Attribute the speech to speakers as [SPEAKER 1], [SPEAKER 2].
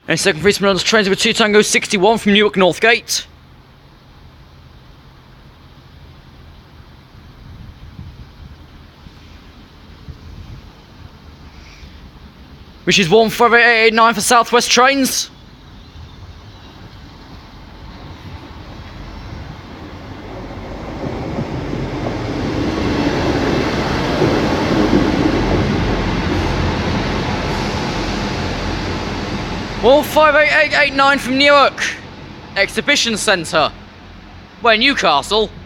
[SPEAKER 1] And second policeman on the trains with 2 Tango 61 from Newark Northgate. Which is 15889 for Southwest Trains. Well, 58889 from Newark Exhibition Centre, where Newcastle